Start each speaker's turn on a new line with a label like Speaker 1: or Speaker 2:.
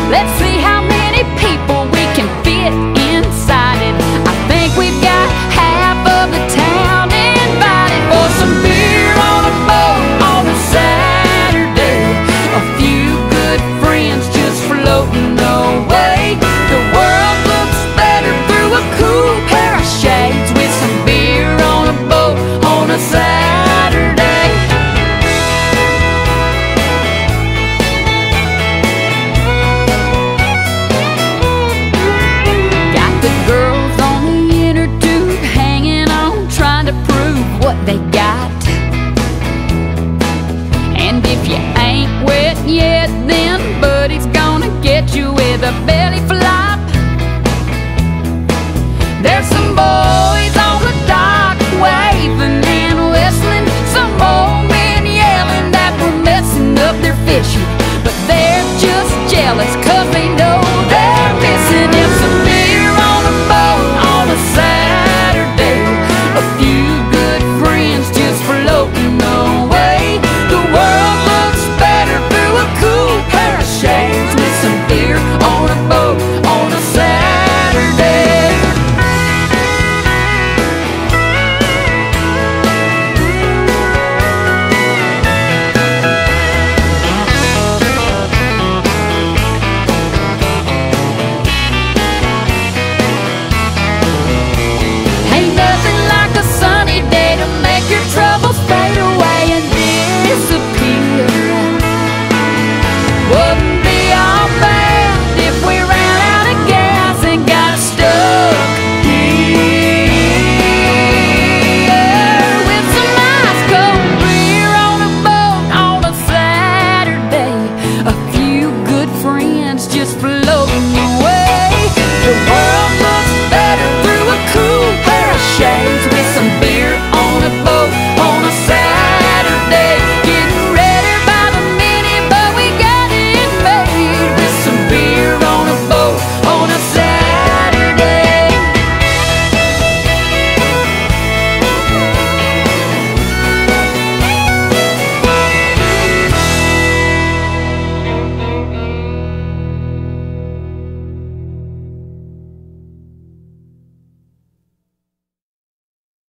Speaker 1: Let's see how many people we can fit inside it. I think we've got half of the town invited for some beer on a boat on a Saturday. A few good friends just floating away. The world looks better through a cool pair of shades with some beer on a boat on a Saturday. Got the girls on the inner tube hanging on, trying to prove what they got. And if you ain't wet yet, then buddy's gonna get you with a belly flop. There's some boys on the dock waving and whistling, some old men yelling that we're messing up their fishing, but they're just jealous 'cause they know they're missing. It's some beer on a boat on a Saturday. A few good friends just floating away. The world looks better through a cool pair of shades with some beer on a boat on a Saturday. Ain't nothing like a sunny day to make your troubles fade away and disappear. Wouldn't be all bad if we ran out of gas and got stuck here with some ice cold beer on a boat on a Saturday. A few good friends just floating